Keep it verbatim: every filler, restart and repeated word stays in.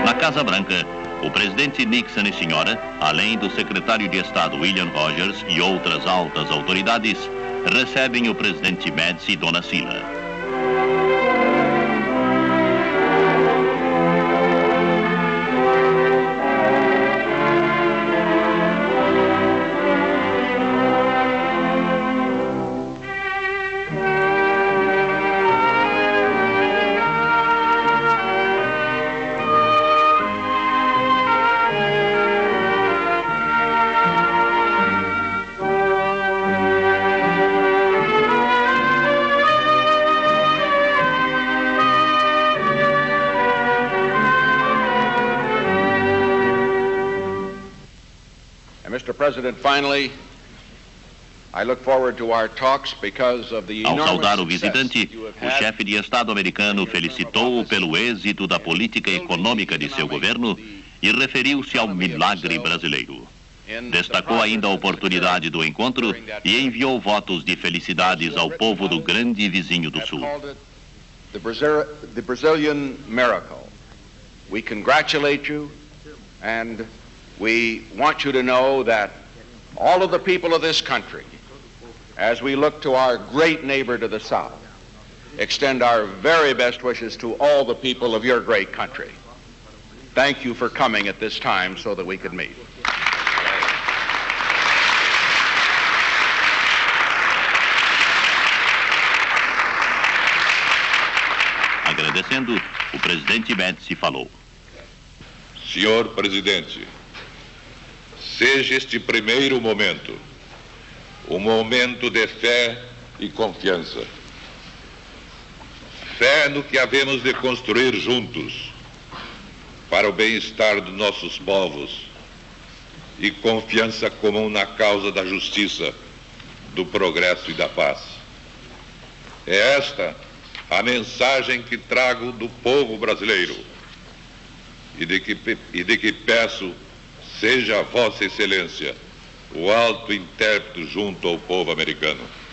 Na Casa Branca, o presidente Nixon e senhora, além do secretário de Estado William Rogers e outras altas autoridades, recebem o presidente Médici e Dona Sila. Mister President, finally, I look forward to our talks because of the Ao enormous saudar o success visitante, you have o had. chefe de Estado americano felicitou-o pelo êxito da política econômica de seu governo e referiu-se ao milagre brasileiro. Destacou ainda a oportunidade do encontro e enviou votos de felicidades ao povo do grande vizinho do Sul. The Brazil, the Brazilian miracle. We congratulate you, and we want you to know that all of the people of this country, as we look to our great neighbor to the south, extend our very best wishes to all the people of your great country. Thank you for coming at this time so that we could meet. Agradecendo, o presidente Médici falou. Senhor presidente, seja este primeiro momento um momento de fé e confiança. Fé no que havemos de construir juntos para o bem-estar dos nossos povos e confiança comum na causa da justiça, do progresso e da paz. É esta a mensagem que trago do povo brasileiro e de que, e de que peço seja Vossa Excelência o alto intérprete junto ao povo americano.